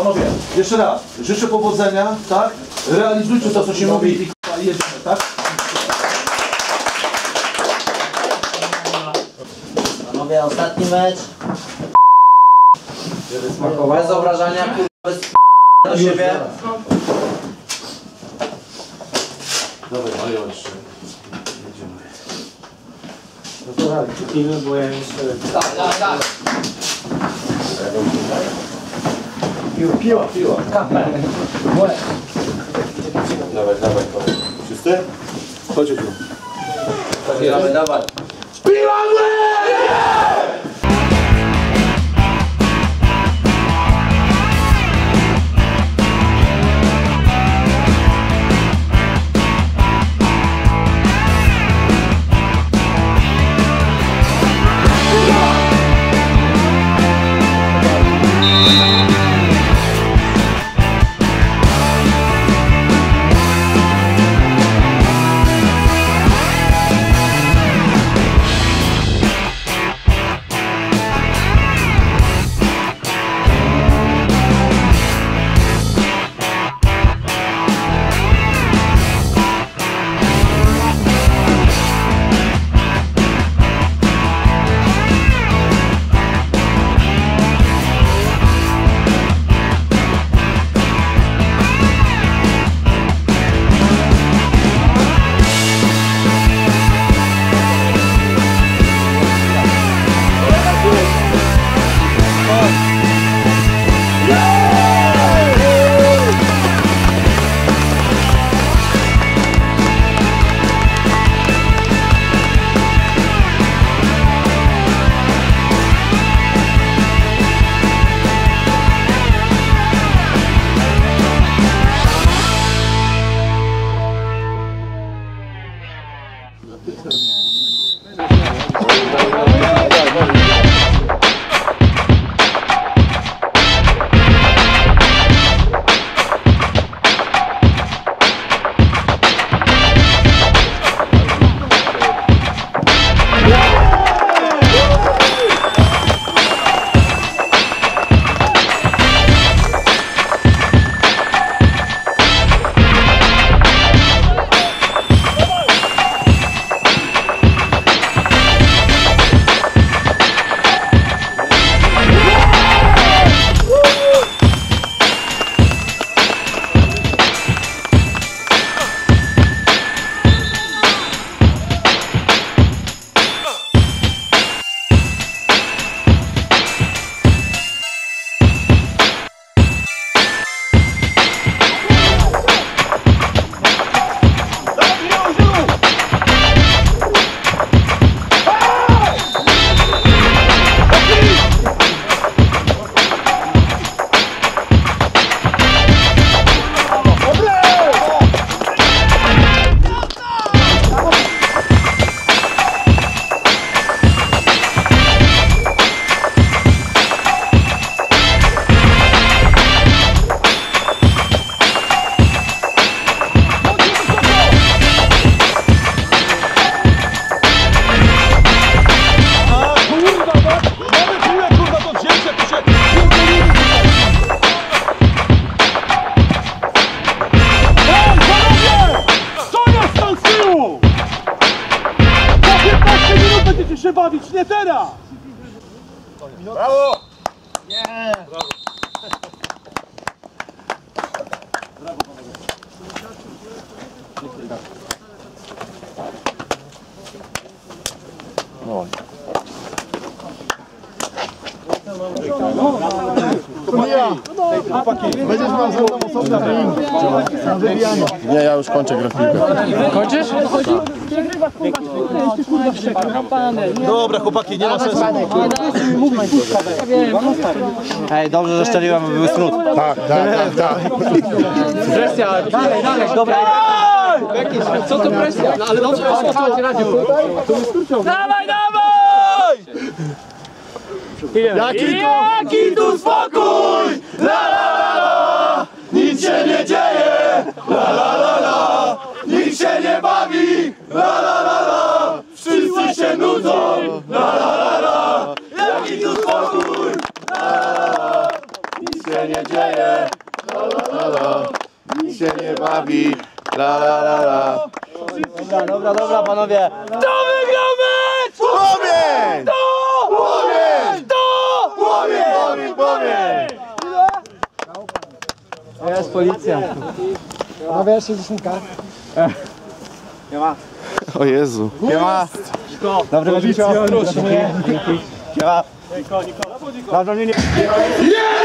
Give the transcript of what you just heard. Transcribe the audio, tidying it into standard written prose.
Panowie, jeszcze raz, życzę powodzenia, tak? Realizujcie to, co się mówi i jedziemy, tak? Panowie, ostatni mecz. Bez obrażania, bez do siebie. Dawaj, Mario, jeszcze. Jedziemy. No to dalej, czekimy, bo ja jeszcze... Tak. Piła. Kapel. Dawaj, wszyscy? Chodźcie tu. Dawaj. się bawić, nie teraz! Brawo! Nie! Brawo! Brawo panowie! Chłopaki, będziesz miał ze mną osobny trening na wybijanie. Nie, ja już kończę grę w piłkę. Kończysz? Dobra chłopaki, nie ma sensu. Ej, dobrze, że szczeliłem, bo był smród. Tak. Presja, dalej, dobra. Co to presja? No ale dobrze, dawaj! Jaki tu spokój! La la la la! Nic się nie dzieje! La la la la! Nikt się nie bawi! La la la la! Wszyscy się nudzą! La la la la! Jaki tu spokój! La la la la! Nic się nie dzieje! dzieje. La la la la. Nikt się nie bawi. La la la la. Dobra, panowie. Kto wygrał mecz? Płomień! Kto? Płomień! Kto? Płomień! Płomień! Jest policja. Panowie, jeszcze 10. O Jezu. Nie ma. Dobry mecz. Dzięki. Yeah!